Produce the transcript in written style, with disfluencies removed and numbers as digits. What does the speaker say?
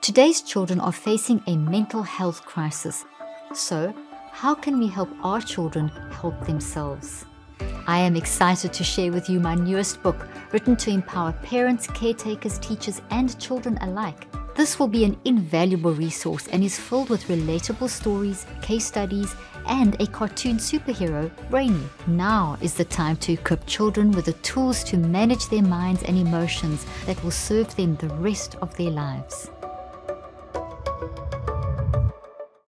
Today's children are facing a mental health crisis. So, how can we help our children help themselves? I am excited to share with you my newest book, written to empower parents, caretakers, teachers, and children alike. This will be an invaluable resource and is filled with relatable stories, case studies, and a cartoon superhero, Brainy. Now is the time to equip children with the tools to manage their minds and emotions that will serve them the rest of their lives.